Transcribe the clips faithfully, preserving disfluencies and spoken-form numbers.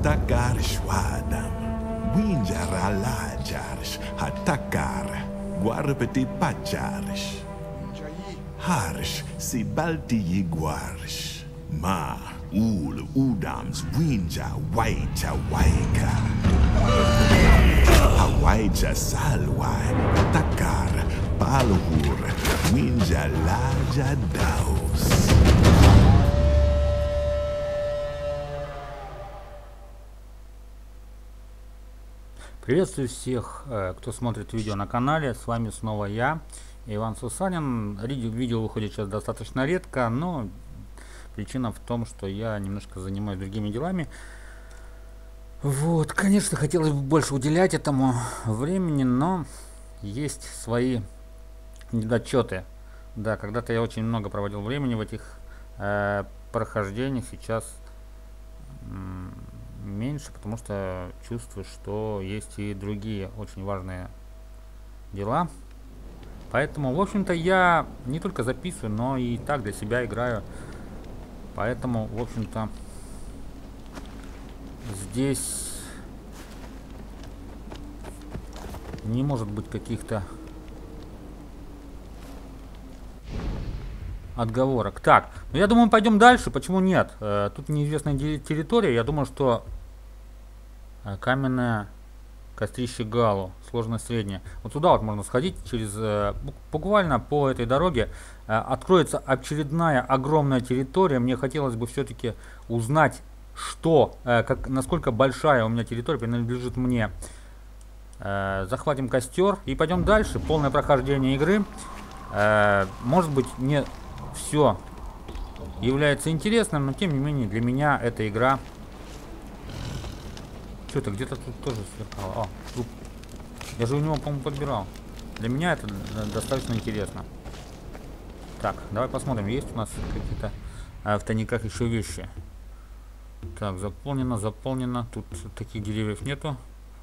Atakaris wadam. Winjara lajaris. Atakar. Guarpeti pacharis. Harish si balti iguarish. Ma ul udams winja waita waika. Hawaija salwai. Takar. Palhur. Winja laja daus. Приветствую всех, кто смотрит видео на канале. С вами снова я, Иван Сусанин. Видео выходит сейчас достаточно редко, но причина в том, что я немножко занимаюсь другими делами. Вот, конечно, хотелось бы больше уделять этому времени, но есть свои недочеты. Да, когда-то я очень много проводил времени в этих э, прохождениях, сейчас меньше, потому что чувствую, что есть и другие очень важные дела. Поэтому, в общем-то, я не только записываю, но и так для себя играю. Поэтому, в общем-то, здесь не может быть каких-то отговорок. Так, ну я думаю, пойдем дальше. Почему нет? Э, тут неизвестная территория. Я думаю, что каменное кострище Галу, сложность средняя. Вот сюда вот можно сходить через э, буквально по этой дороге. Э, откроется очередная огромная территория. Мне хотелось бы все-таки узнать, что, э, как, насколько большая у меня территория принадлежит мне. Э, захватим костер и пойдем дальше. Полное прохождение игры. Э, может быть, не все является интересным, но тем не менее для меня эта игра. Что-то где-то тут тоже сверкало. А, тут. Я же у него, по-моему, подбирал. Для меня это достаточно интересно. Так, давай посмотрим, есть у нас какие-то а, в тайниках еще вещи. Так, заполнено, заполнено. Тут таких деревьев нету.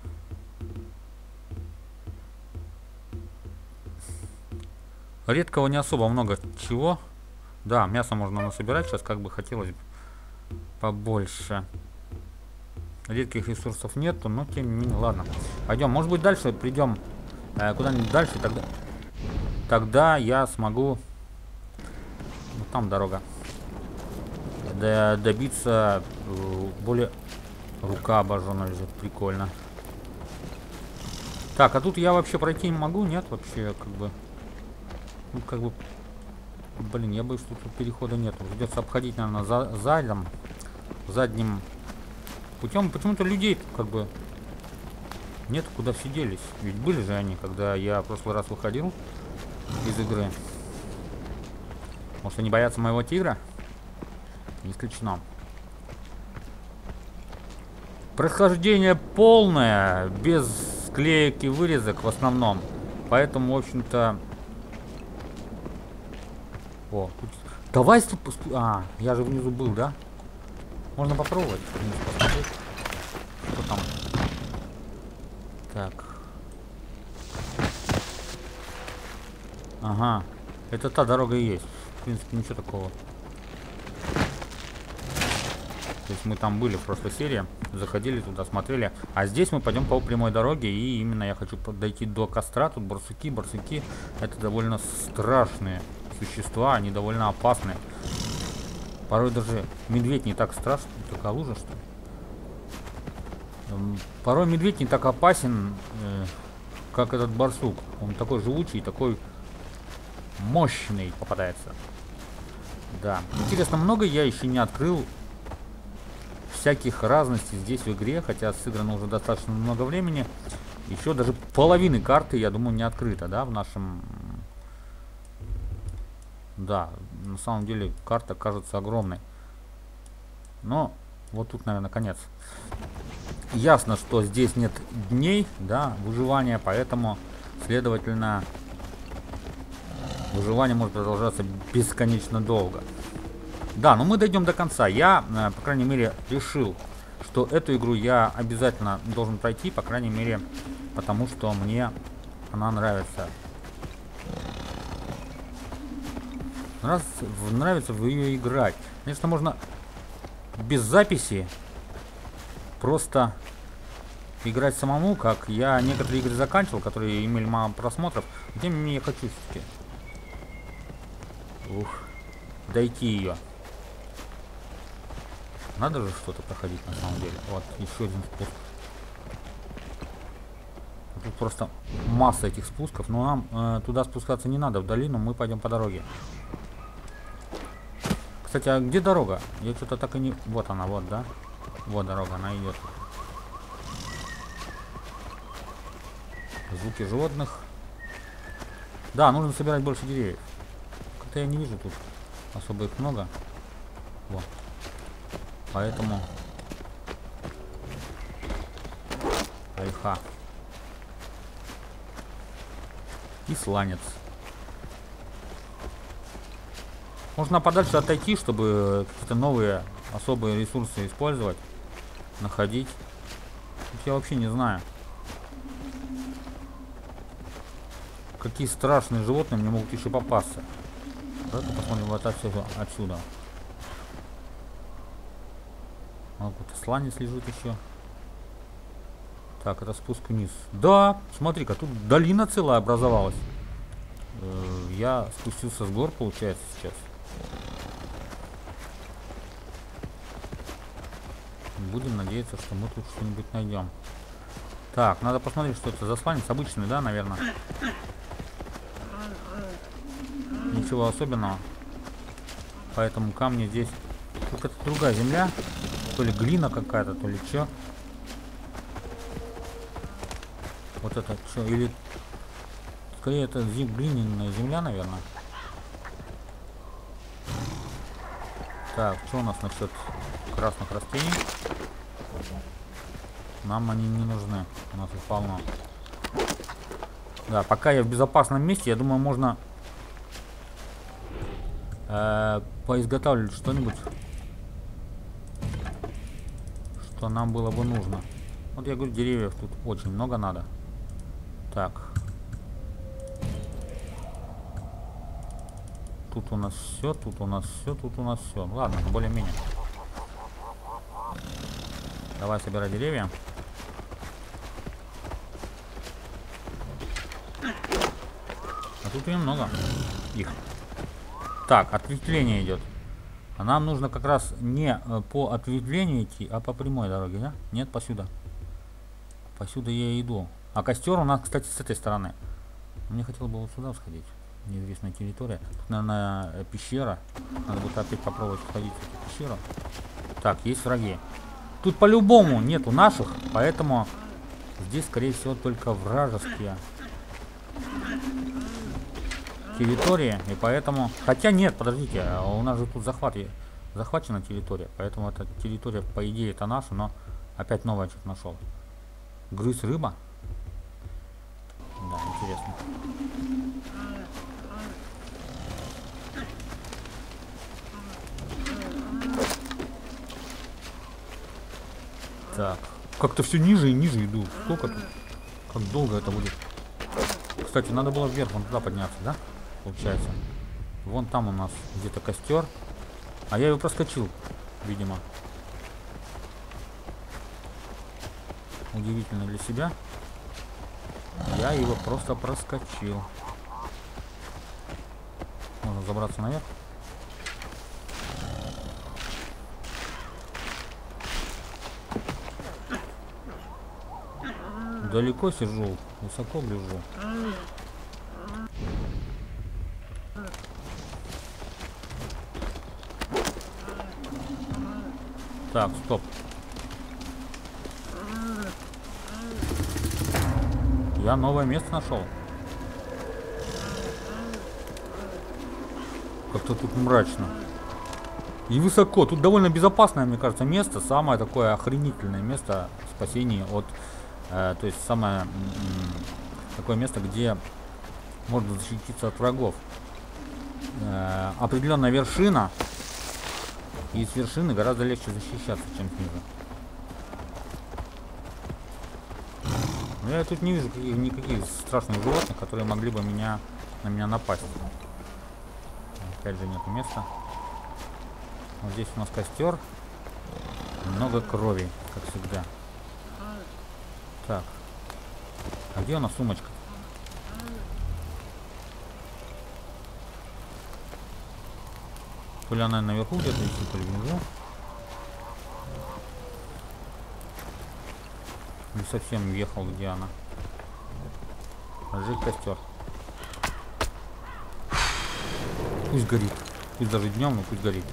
Редкого не особо много чего. Да, мясо можно насобирать. Сейчас как бы хотелось бы побольше. Редких ресурсов нету, но тем не менее, ладно. Пойдем, может быть, дальше придем э, куда-нибудь дальше, тогда, тогда я смогу, ну, там дорога, Д добиться э, более... Рука обожжена лежит, прикольно. Так, а тут я вообще пройти не могу, нет, вообще, как бы, ну, как бы, блин, я боюсь, что тут перехода нету. Придется обходить, наверное, за задом, задним путем. Почему-то людей как бы нет, куда все делись. Ведь были же они, когда я в прошлый раз выходил из игры. Может, они боятся моего тигра? Не исключено. Прохождение полное, без склеек и вырезок в основном. Поэтому, в общем-то... О, тут... Давай... А, я же внизу был, да? Можно попробовать. Что там? Так. Ага. Это та дорога и есть. В принципе, ничего такого. То есть мы там были в прошлой серии. Заходили туда, смотрели. А здесь мы пойдем по прямой дороге. И именно я хочу дойти до костра. Тут барсуки, барсуки. Это довольно страшные существа. Они довольно опасные. Порой даже медведь не так страшен, такая лужа, что ли. Порой медведь не так опасен, э, как этот барсук. Он такой живучий, такой мощный попадается. Да. Интересно, много я еще не открыл всяких разностей здесь в игре, хотя сыграно уже достаточно много времени. Еще даже половины карты, я думаю, не открыта, да, в нашем... Да, на самом деле карта кажется огромной. Но вот тут, наверное, конец. Ясно, что здесь нет дней, да, выживания, поэтому, следовательно, выживание может продолжаться бесконечно долго. Да, но мы дойдем до конца. Я, по крайней мере, решил, что эту игру я обязательно должен пройти, по крайней мере, потому что мне она нравится. Нравится, нравится в ее играть. Конечно, можно без записи просто играть самому, как я некоторые игры заканчивал, которые имели мало просмотров. Тем не менее, я хочу все-таки ух, дойти ее. Надо же что-то проходить на самом деле. Вот, еще один спуск. Тут просто масса этих спусков, но нам э, туда спускаться не надо, в долину, мы пойдем по дороге. Кстати, а где дорога? Я что-то так и не... Вот она, вот, да? Вот дорога, она идет. Звуки животных. Да, нужно собирать больше деревьев. Как-то я не вижу тут особо их много. Вот. Поэтому... Альха. И сланец. Можно подальше отойти, чтобы какие-то новые особые ресурсы использовать, находить. Тут я вообще не знаю, какие страшные животные мне могут еще попасться. Давайте посмотрим вот отсюда. отсюда. Вот какой-то сланец лежит еще. Так, это спуск вниз. Да, смотри-ка, тут долина целая образовалась. Э, я спустился с гор, получается, сейчас. Будем надеяться, что мы тут что-нибудь найдем. Так, надо посмотреть, что это за сланец. Обычный, да, наверное? Ничего особенного. Поэтому камни здесь... Тут это другая земля. То ли глина какая-то, то ли что. Вот это что? Или... Скорее это зим... глиняная земля, наверное. Так, что у нас насчет красных растений? Нам они не нужны. У нас их полно. Да, пока я в безопасном месте, я думаю, можно э, поизготавливать что-нибудь, что нам было бы нужно. Вот я говорю, деревьев тут очень много надо. Так. Тут у нас все, тут у нас все, тут у нас все. Ладно, более-менее. Давай собирай деревья. А тут немного их. Так, ответвление идет. А нам нужно как раз не по ответвлению идти, а по прямой дороге, да? Нет, посюда. Посюда я иду. А костер у нас, кстати, с этой стороны. Мне хотелось бы вот сюда сходить. Неизвестная территория. Тут, наверное, пещера. Надо будет опять попробовать входить в эту пещеру. Так, есть враги. Тут по-любому нету наших, поэтому здесь, скорее всего, только вражеские территории. И поэтому... Хотя нет, подождите, у нас же тут захват... захвачена территория. Поэтому эта территория, по идее, это наша, но опять новое что-то нашел. Грызь рыба? Да, интересно. Так, как-то все ниже и ниже иду. Сколько тут? Как долго это будет? Кстати, надо было вверх, вон туда подняться, да? Получается. Вон там у нас где-то костер. А я его проскочил, видимо. Удивительно для себя. Я его просто проскочил. Можно забраться наверх. Далеко сижу, высоко гляжу. Так, стоп. Я новое место нашел. Как-то тут мрачно. И высоко. Тут довольно безопасное, мне кажется, место. Самое такое охренительное место спасения от... Э, то есть самое... М такое место, где можно защититься от врагов. Э, определенная вершина. И с вершины гораздо легче защищаться, чем снизу. Но я тут не вижу каких, никаких страшных животных, которые могли бы меня, на меня напасть. Опять же нету места. Вот здесь у нас костер. Много крови, как всегда. Так. А где у нас сумочка? То ли она наверху где-то висит, то ли внизу. Не совсем въехал, где она. Разжечь костер. Пусть горит. Пусть даже днем, но пусть горит.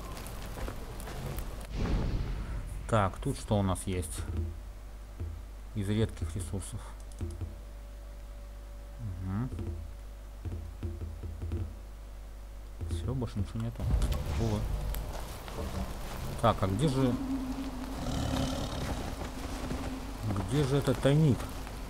Так, тут что у нас есть? Из редких ресурсов. Угу. Все, больше ничего нету. Увы. Так, а где же... Где же этот тайник?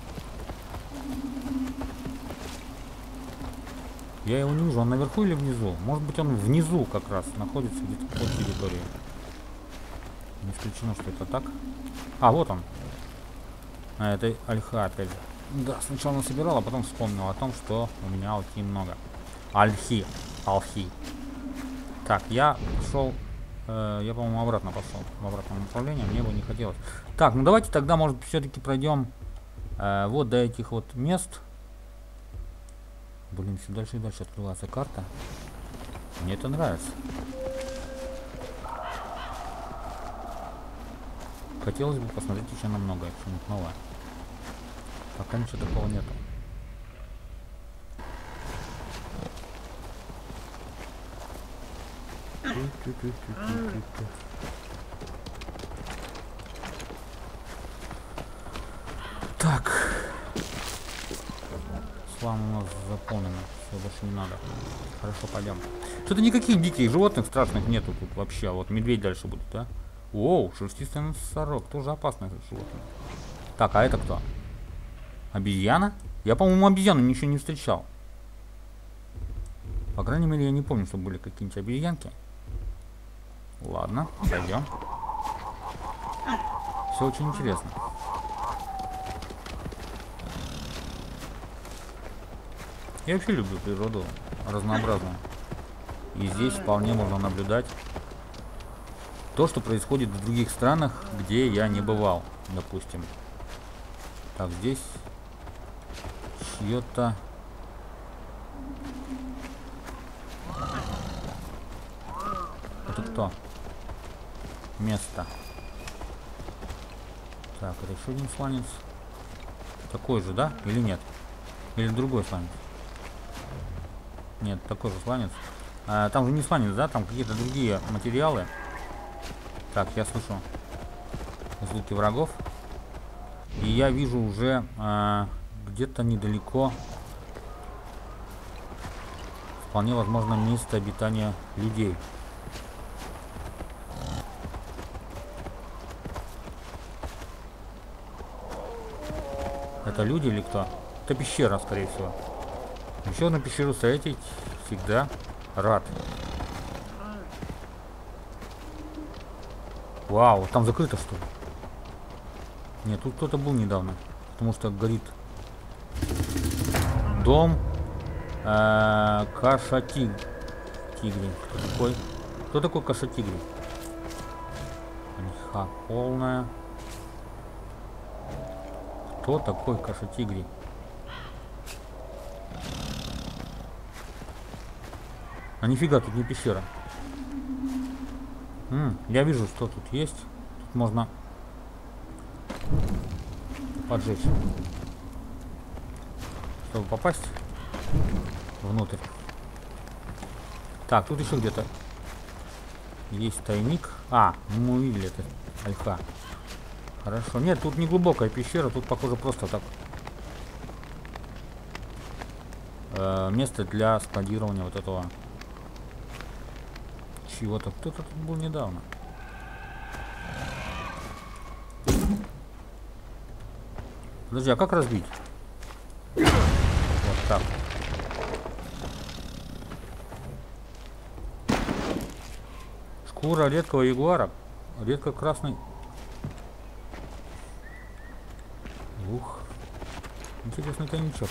Я его не вижу. Он наверху или внизу? Может быть, он внизу как раз находится где-то по территории. Не исключено, что это так. А, вот он. А, это ольха опять же. Да, сначала насобирал, а потом вспомнил о том, что у меня ольхи много. Ольхи. Ольхи. Так, я пошел... Э, я, по-моему, обратно пошел. В обратном направлении. Мне бы не хотелось. Так, ну давайте тогда, может, все-таки пройдем э, вот до этих вот мест. Блин, все дальше и дальше открывается карта. Мне это нравится. Хотелось бы посмотреть еще на многое, что-нибудь новое. Пока ничего такого нету. Так. Слава у нас заполнено. Все, больше не надо. Хорошо, пойдем. Что-то никаких диких животных страшных нету тут вообще. Вот медведь дальше будет, да? Оу, шерстистый носорог. Тоже опасное животное. Так, а это кто? Обезьяна? Я, по-моему, обезьяну ничего не встречал. По крайней мере, я не помню, что были какие-нибудь обезьянки. Ладно, пойдем. Все очень интересно. Я вообще люблю природу разнообразную. И здесь вполне можно наблюдать то, что происходит в других странах, где я не бывал, допустим. Так, здесь чье-то... Это кто? Место. Так, это еще один сланец. Такой же, да? Или нет? Или другой сланец? Нет, такой же сланец. А, там же не сланец, да? Там какие-то другие материалы. Так, я слышу звуки врагов. И я вижу уже а, где-то недалеко вполне возможно место обитания людей. Это люди или кто? Это пещера, скорее всего. Еще одну пещеру встретить всегда рад. Вау, там закрыто что ли? Нет, тут кто-то был недавно. Потому что горит дом э, Каша-Тигри. Кто такой? Кто такой Каша-Тигри? Ха, полная. Кто такой Каша-Тигри? А нифига, тут не пещера. М, я вижу, что тут есть. Тут можно поджечь, чтобы попасть внутрь. Так, тут еще где-то есть тайник. А, мы увидели это. Ольха. Хорошо. Нет, тут не глубокая пещера. Тут, похоже, просто так. Э, место для складирования вот этого чего-то. Кто-то тут был недавно. Подожди, а как разбить? Вот так. Шкура редкого ягуара. Редко красный. Ух. Интересный тайничок.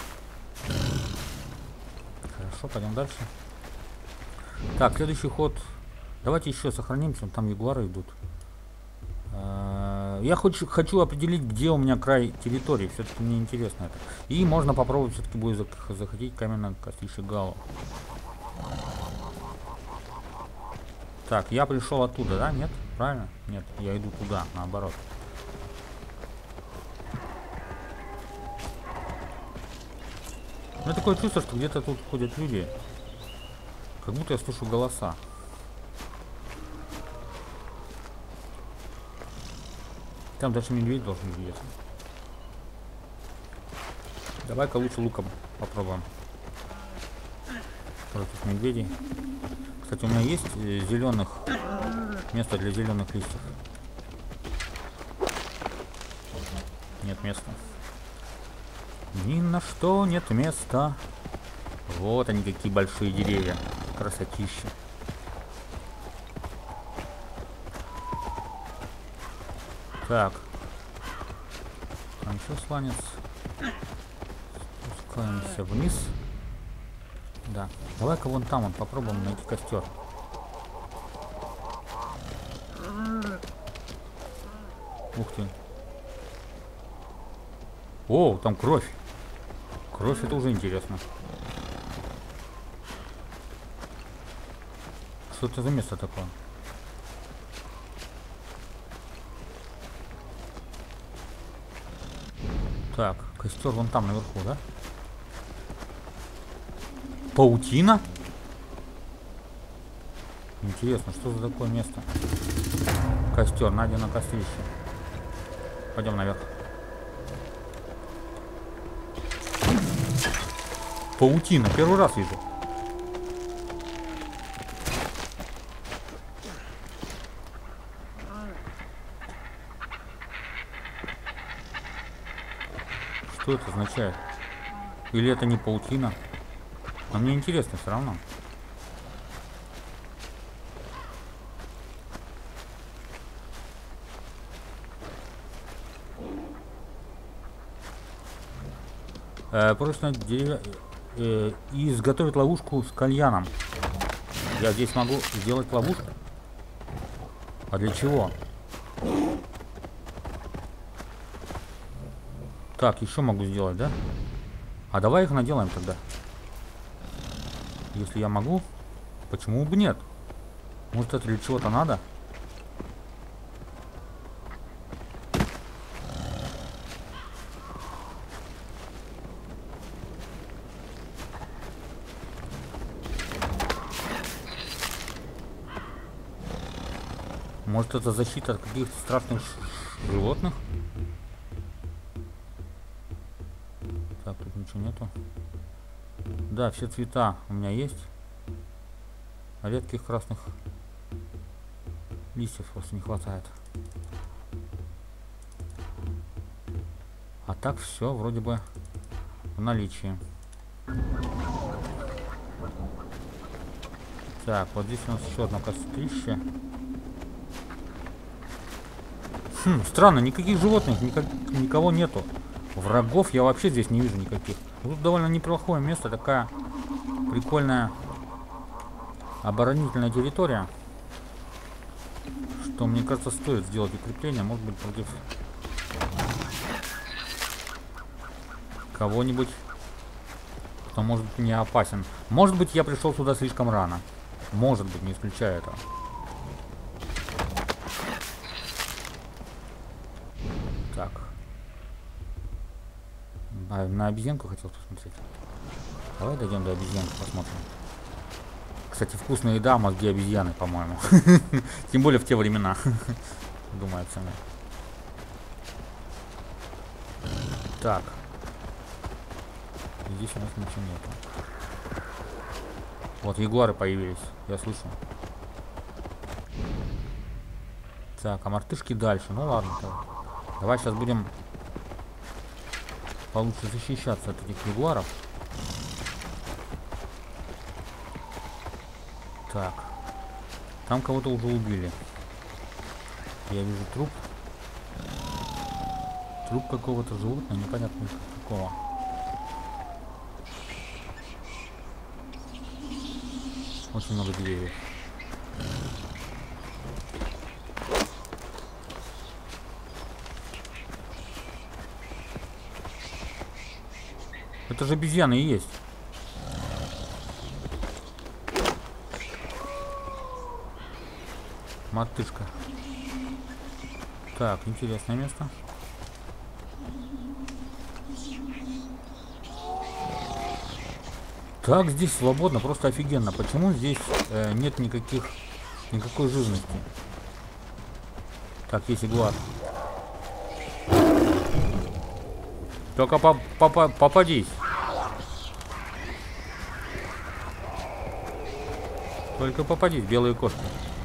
Хорошо, пойдем дальше. Так, следующий ход. Давайте еще сохранимся. Там ягуары идут. Я хочу, хочу определить, где у меня край территории. Все-таки мне интересно это. И можно попробовать все-таки будет захотеть каменное кострище Галу. Так, я пришел оттуда, да? Нет? Правильно? Нет, я иду туда, наоборот. У меня такое чувство, что где-то тут ходят люди. Как будто я слышу голоса. Там даже медведь должен быть. Давай-ка лучше луком попробуем. Против медведей. Кстати, у меня есть зеленых место для зеленых листьев. Нет места. Ни на что нет места. Вот они какие большие деревья. Красотища. Так. Там еще сланец. Спускаемся вниз. Да. Давай-ка вон там вот попробуем найти костер. Ух ты. О, там кровь. Кровь, это уже интересно. Что это за место такое? Так, костер вон там наверху, да? Паутина? Интересно, что за такое место? Костер, Надя на кострище. Пойдем наверх. Паутина, первый раз вижу. Что это означает? Или это не паутина? А мне интересно все равно. Э, просто деревья... э, и изготовить ловушку с кальяном. Я здесь могу сделать ловушку? А для чего? Так, еще могу сделать, да? А давай их наделаем тогда. Если я могу, почему бы нет? Может, это для чего-то надо? Может, это защита от каких-то страшных животных? Так, тут ничего нету. Да, все цвета у меня есть. А редких красных листьев просто не хватает. А так все вроде бы в наличии. Так, вот здесь у нас еще одно кострище. Хм, странно, никаких животных, никак, никого нету. Врагов я вообще здесь не вижу никаких. Тут довольно неплохое место, такая прикольная оборонительная территория. Что, мне кажется, стоит сделать укрепление, может быть, против кого-нибудь, кто может быть не опасен. Может быть, я пришел сюда слишком рано. Может быть, не исключаю этого. Так. А, на обезьянку хотел посмотреть. Давай дойдем до обезьянки, посмотрим. Кстати, вкусная еда, мозги обезьяны, по-моему. Тем более в те времена. Думается мне. Так. Здесь у нас ничего нету. Вот ягуары появились, я слышу. Так, а мартышки дальше. Ну ладно. Так. Давай сейчас будем получше защищаться от этих ягуаров. Так. Там кого-то уже убили. Я вижу труп. Труп какого-то животного, непонятно какого. Очень много деревьев. Это же обезьяны и есть. Мартышка. Так, интересное место. Так, здесь свободно, просто офигенно. Почему здесь э, нет никаких, никакой жирности? Так, есть игла. Только по попа попадись. Только попадись, белые кошки.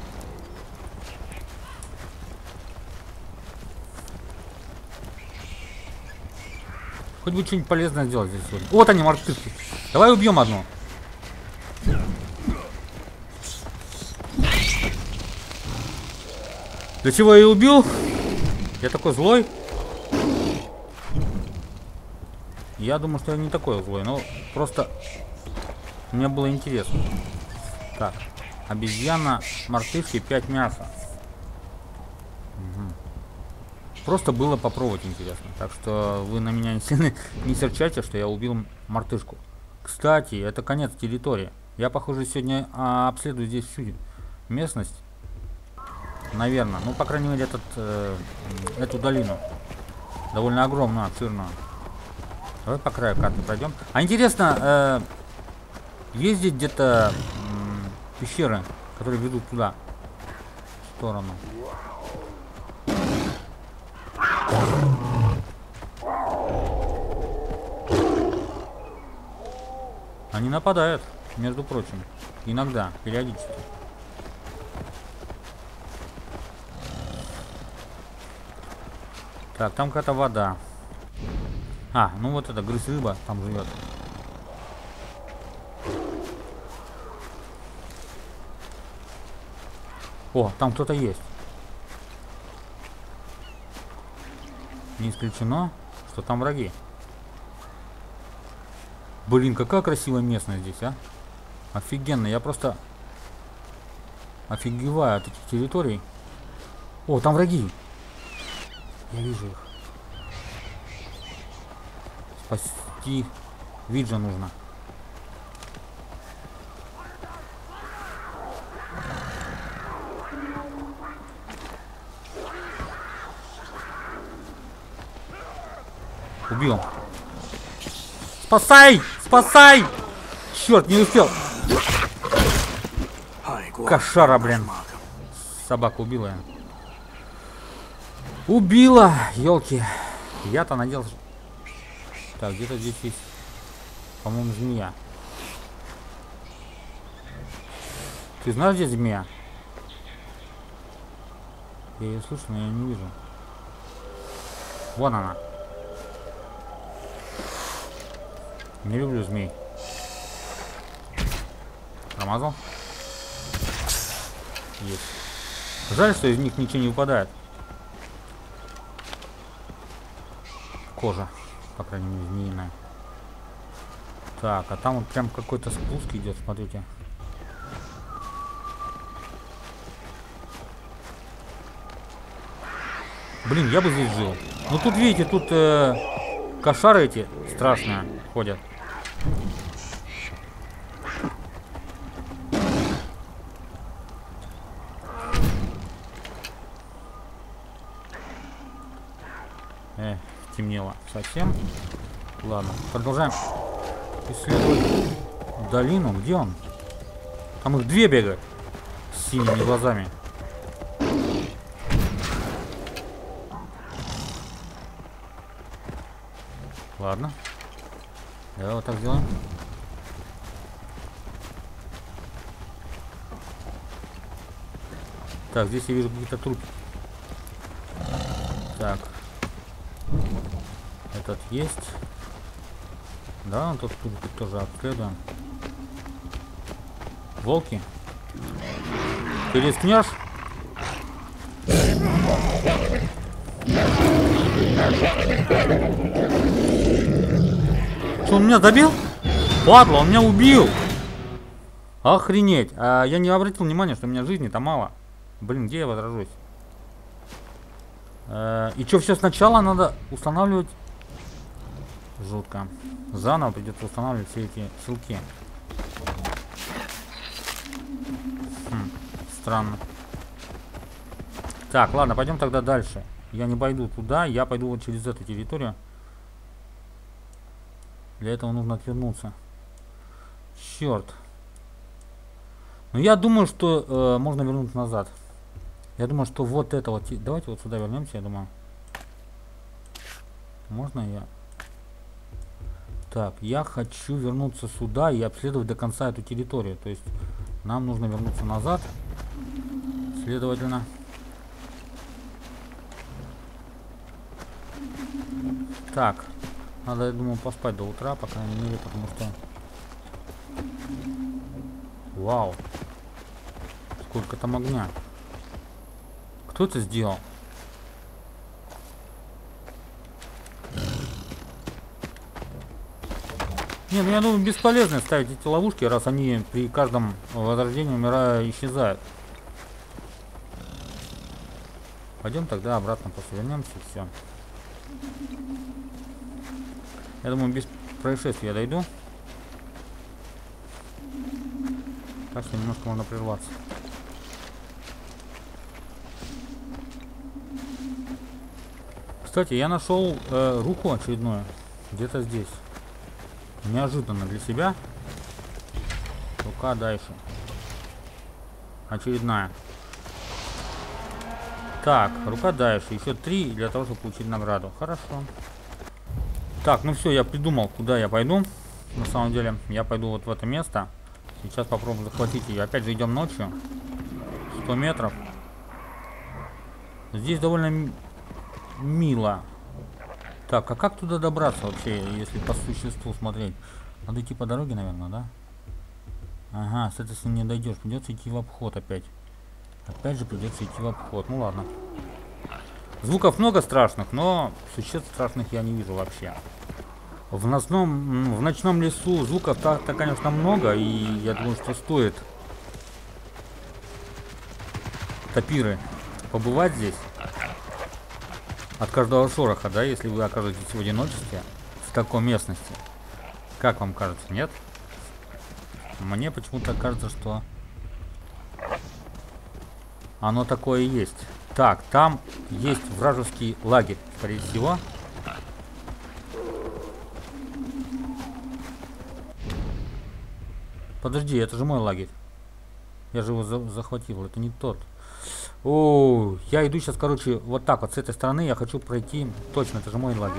Хоть бы что-нибудь полезное сделать здесь сегодня. Вот они, мартышки. Давай убьем одну. Для чего я ее убил? Я такой злой. Я думаю, что я не такой злой, но просто мне было интересно. Так, обезьяна, мартышки, пять мяса. Угу. Просто было попробовать интересно. Так что вы на меня не сильно не серчайте, что я убил мартышку. Кстати, это конец территории. Я, похоже, сегодня а, обследую здесь всю местность. Наверное. Ну, по крайней мере, этот, э, эту долину. Довольно огромную, обширную. Давай по краю карты пройдем. А интересно, э, есть здесь где-то э, пещеры, которые ведут туда, в сторону. Они нападают, между прочим, иногда, периодически. Так, там какая-то вода. А, ну вот это грызь-рыба там живет. О, там кто-то есть. Не исключено, что там враги. Блин, какая красивая местность здесь, а? Офигенно, я просто офигеваю от этих территорий. О, там враги. Я вижу их. Спасти Виджа нужно. Убил. Спасай! Спасай! Черт, не успел. Кошара, блин. Собака убила я. Убила! Елки. Я-то надеялся. Так, где-то здесь есть, по-моему, змея. Ты знаешь, где змея? Я ее слышу, но я не вижу. Вон она. Не люблю змей. Промазал? Есть. Жаль, что из них ничего не выпадает. Кожа, по крайней мере, змеиная. Так, а там вот прям какой-то спуск идет, смотрите. Блин, я бы здесь жил. Ну тут, видите, тут э, кошары эти страшные ходят. Эх, темнело совсем. Ладно, продолжаем исследовать долину. Где он? Там их две бегают с синими глазами. Ладно. Давай вот так сделаем. Так, здесь я вижу какие-то трупы. Так. Этот есть. Да, он тут, тут, тут тоже обследуем. Волки. Ты рискнешь? Что, он меня добил? Падла, он меня убил. Охренеть. А я не обратил внимания, что у меня жизни-то мало. Блин, где я возражусь? И что, все сначала надо устанавливать Жутко. Заново придется устанавливать все эти силки. Хм, странно. Так, ладно, пойдем тогда дальше. Я не пойду туда, я пойду вот через эту территорию. Для этого нужно отвернуться. Черт. Ну я думаю, что э, можно вернуться назад. Я думаю, что вот это вот... Давайте вот сюда вернемся, я думаю. Можно я... Так, я хочу вернуться сюда и обследовать до конца эту территорию. То есть нам нужно вернуться назад. Следовательно. Так. Надо, я думаю, поспать до утра, по крайней мере, потому что... Вау. Сколько там огня. Кто это сделал? Не, ну я думаю, бесполезно ставить эти ловушки, раз они при каждом возрождении мира исчезают. Пойдем тогда обратно просто вернемся и все. Я думаю, без происшествий я дойду. Так что немножко можно прерваться. Кстати, я нашел э, руку очередную. Где-то здесь. Неожиданно для себя. Рука дальше. Очередная. Так, рука дальше. Еще три для того, чтобы получить награду. Хорошо. Так, ну все, я придумал, куда я пойду. На самом деле, я пойду вот в это место. Сейчас попробуем захватить ее. Опять же, идем ночью. сто метров. Здесь довольно мило. Так, а как туда добраться вообще, если по существу смотреть? Надо идти по дороге, наверное, да? Ага, с этой стороны не дойдешь. Придется идти в обход опять. Опять же придется идти в обход. Ну ладно. Звуков много страшных, но существ страшных я не вижу вообще. В ночном, в ночном лесу звуков так-то, конечно, много, и я думаю, что стоит тапиры побывать здесь. От каждого шороха, да, если вы окажетесь в одиночестве в такой местности. Как вам кажется, нет? Мне почему-то кажется, что оно такое и есть. Так, там есть вражеский лагерь, скорее всего. Подожди, это же мой лагерь. Я же его за захватил, это не тот. О, я иду сейчас, короче, вот так вот с этой стороны. Я хочу пройти. Точно, это же мой лагерь.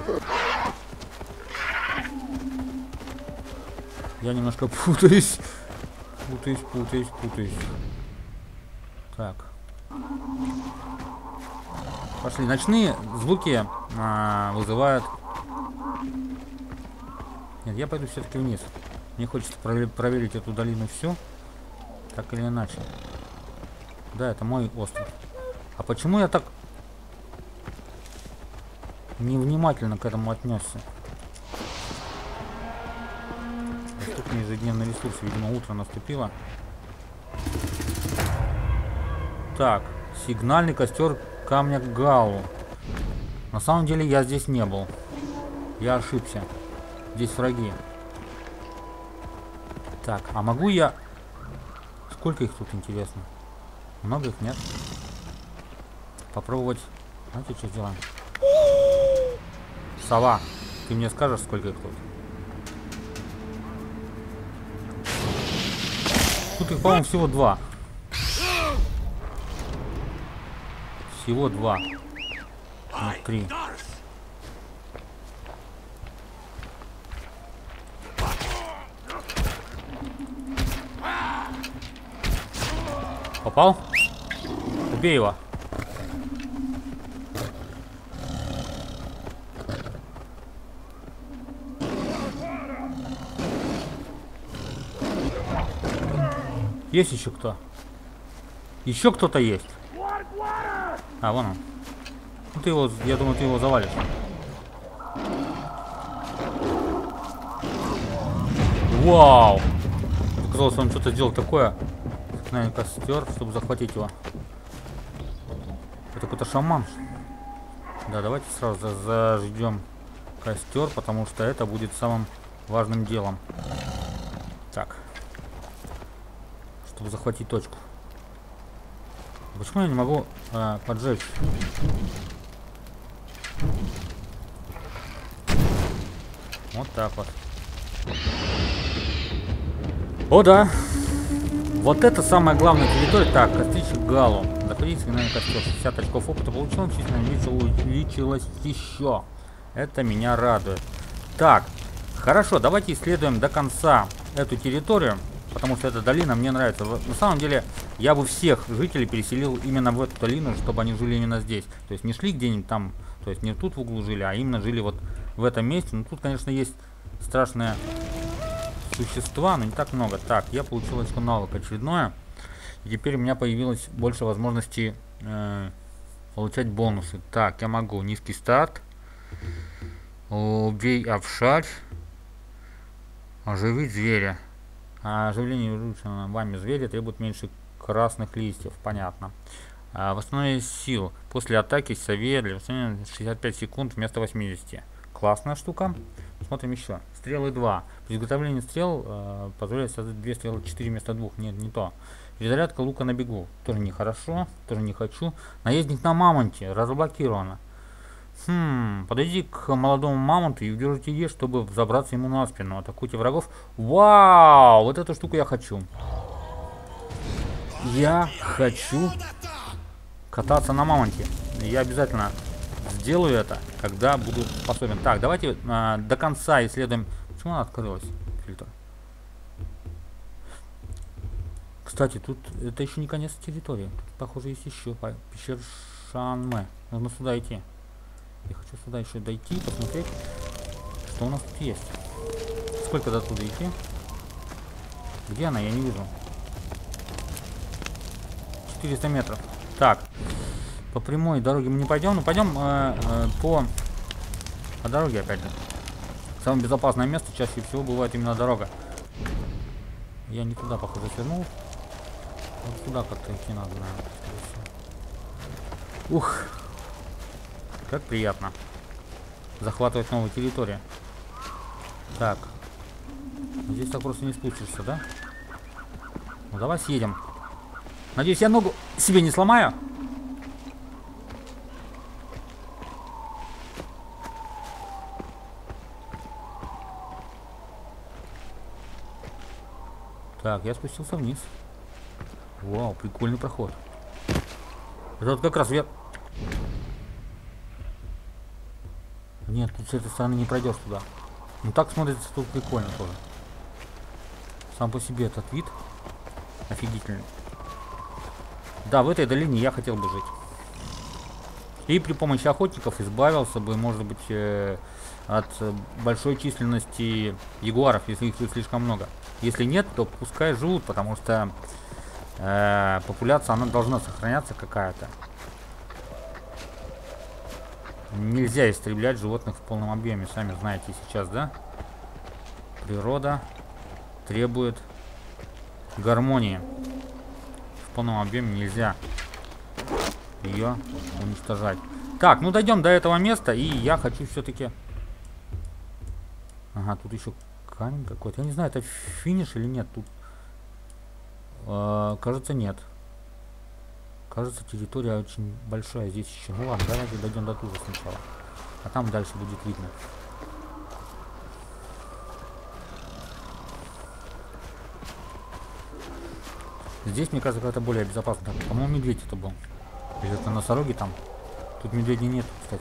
Я немножко путаюсь. Путаюсь, путаюсь, путаюсь. Так. Пошли. Ночные звуки а, вызывают... Нет, я пойду все-таки вниз. Мне хочется провер проверить эту долину всю. Так или иначе. Да, это мой остров. А почему я так невнимательно к этому отнесся? Доступный ежедневный ресурс. Видимо, утро наступило. Так, сигнальный костер камня Галу. На самом деле я здесь не был. Я ошибся. Здесь враги. Так, а могу я... Сколько их тут, интересно? Много их нет? Попробовать... Знаете, что сделаем? Сова, ты мне скажешь, сколько их тут? Тут их, по-моему, всего два. Всего два. Нет, три. Попал? Убей его. Есть еще кто? Еще кто-то есть. А, вон он. Ну, ты его, я думаю, ты его завалишь. Вау! Казалось, он что-то сделал такое. Наверное, костер, чтобы захватить его. Это какой-то шаман. Да, давайте сразу заждем костер, потому что это будет самым важным делом. Так. Чтобы захватить точку. Почему я не могу э, поджечь? Вот так вот. О, да. Вот это самая главная территория. Так, костричек Галу. Заходите на костер. шестьдесят очков опыта получил. Численность увеличилась еще. Это меня радует. Так, хорошо. Давайте исследуем до конца эту территорию. Потому что эта долина мне нравится. На самом деле, я бы всех жителей переселил именно в эту долину, чтобы они жили именно здесь. То есть не шли где-нибудь там, то есть не тут в углу жили, а именно жили вот в этом месте. Ну тут, конечно, есть страшные существа, но не так много. Так, я получил очко навык очередное. И теперь у меня появилось больше возможностей э, получать бонусы. Так, я могу низкий старт. Убей обшарь. Оживить зверя. А оживление разрушенного вами зверя требует меньше красных листьев. Понятно. А, восстановить сил. После атаки сове для восстановления шестьдесят пять секунд вместо восьмидесяти. Классная штука. Смотрим еще. Стрелы два. При изготовлении стрел э, позволяет создать две стрелы четыре вместо двух. Нет, не то. Перезарядка лука на бегу. Тоже нехорошо. Тоже не хочу. Наездник на мамонте. Разблокировано. Хм, подойди к молодому мамонту и удержите Е, чтобы забраться ему на спину. Атакуйте врагов. Вау! Вот эту штуку я хочу. Я хочу кататься на мамонте. Я обязательно сделаю это, когда буду способен. Так, давайте э, до конца исследуем. Почему она открылась? Фильтр. Кстати, тут это еще не конец территории. Тут, похоже, есть еще пещера Шанме. Нужно сюда идти. Я хочу сюда еще дойти, посмотреть, что у нас тут есть. Сколько до туда идти? Где она? Я не вижу. четыреста метров. Так. По прямой дороге мы не пойдем, но пойдем э, э, по, по дороге опять же. Самое безопасное место чаще всего бывает именно дорога. Я не туда, похоже, свернул. Вот сюда как-то идти надо, наверное. Ух. Как приятно захватывать новую территорию. Так. Здесь так просто не спустишься, да? Ну давай съедем. Надеюсь, я ногу себе не сломаю. Так, я спустился вниз. Вау, прикольный проход. Это вот как раз я... Нет, тут с этой стороны не пройдешь туда. Ну так смотрится тут прикольно тоже. Сам по себе этот вид офигительный. Да, в этой долине я хотел бы жить. И при помощи охотников избавился бы, может быть, э, от большой численности ягуаров, если их слишком много. Если нет, то пускай живут, потому что э, популяция, она должна сохраняться какая-то. Нельзя истреблять животных в полном объеме, сами знаете сейчас, да? Природа требует гармонии. В полном объеме нельзя ее уничтожать. Так, ну дойдем до этого места, и я хочу все-таки... Ага, тут еще камень какой-то. Я не знаю, это финиш или нет. Тут, э, кажется, нет. Кажется, территория очень большая здесь еще. Ну ладно, давайте дойдем до туда сначала. А там дальше будет видно. Здесь, мне кажется, какая-то более безопасно. По-моему, медведь это был. Или это носороги там. Тут медведей нет, кстати.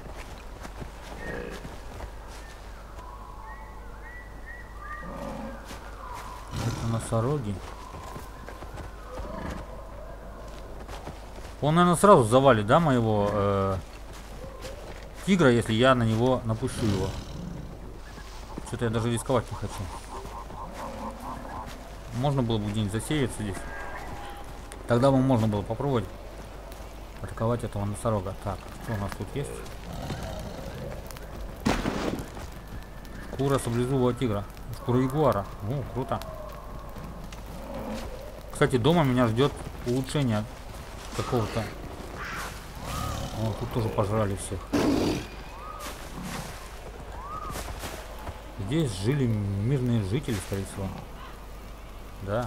Это носороги. Он, наверное, сразу завалит, да, моего э, тигра, если я на него напущу его. Что-то я даже рисковать не хочу. Можно было бы где-нибудь засеяться здесь. Тогда бы можно было попробовать атаковать этого носорога. Так, что у нас тут есть? Шкура саблезубого тигра. Шкура ягуара. О, круто. Кстати, дома меня ждет улучшение какого-то. О, тут тоже пожрали всех. Здесь жили мирные жители, скорее всего. Да.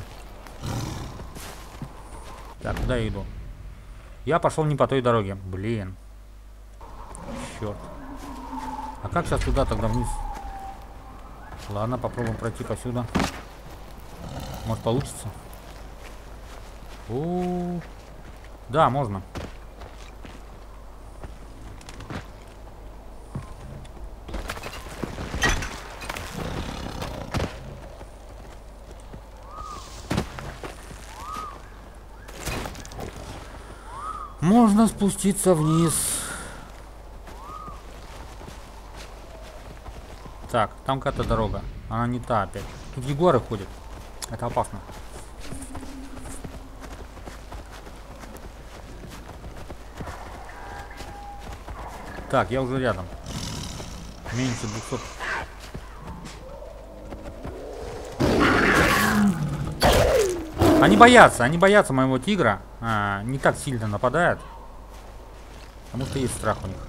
Так, куда я иду? Я пошел не по той дороге. Блин. Черт. А как сейчас туда тогда вниз? Ладно, попробуем пройти посюда. Может получится? У-у-у. Да, можно. Можно спуститься вниз. Так, там какая-то дорога. Она не та опять. Тут ягуары ходят. Это опасно. Так, я уже рядом. Меньше двухсот. Они боятся, они боятся моего тигра. А, не так сильно нападают. Потому что есть страх у них.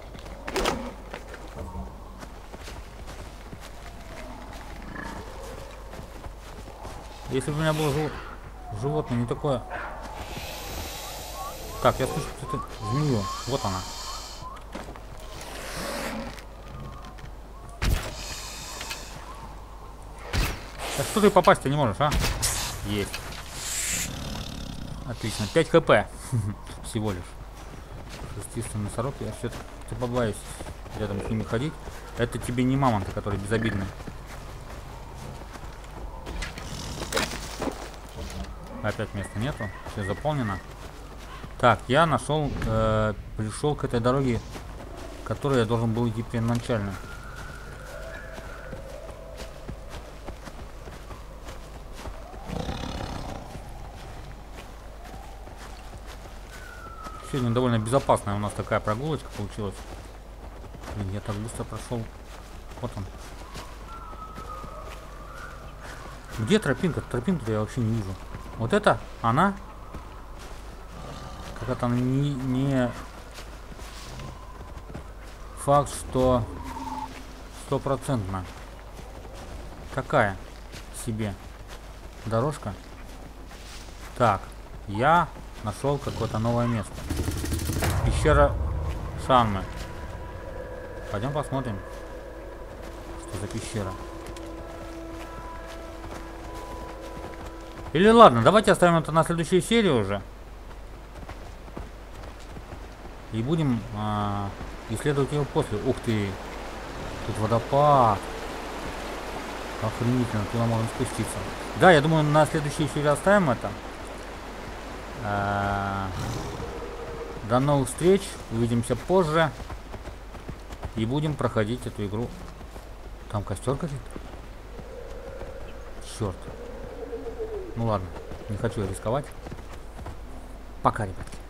Если бы у меня было жив... животное не такое. Так, я слышу какую-то змею. Вот она. Так что ты попасть-то не можешь, а? Есть. Отлично. пять хп. Всего лишь. Шестистый носорог. Я все-таки побоюсь рядом с ними ходить. Это тебе не мамонты, которые безобидны. Опять места нету. Все заполнено. Так, я нашел, э, пришел к этой дороге, которой я должен был идти первоначально. Сегодня довольно безопасная у нас такая прогулочка получилась. Блин, я так быстро прошел. Вот он. Где тропинка? Тропинку я вообще не вижу. Вот это она? Какая-то она не, не факт, что стопроцентно. Какая себе дорожка? Так, я нашел какое-то новое место. Пещера Шанмы. Пойдем посмотрим, что за пещера. Или ладно, давайте оставим это на следующую серию уже. И будем а, исследовать его после. Ух ты! Тут водопад. Охренительно, туда можно спуститься. Да, я думаю, на следующей серии оставим это. А, до новых встреч. Увидимся позже. И будем проходить эту игру. Там костер горит? Черт. Ну ладно, не хочу рисковать. Пока, ребятки.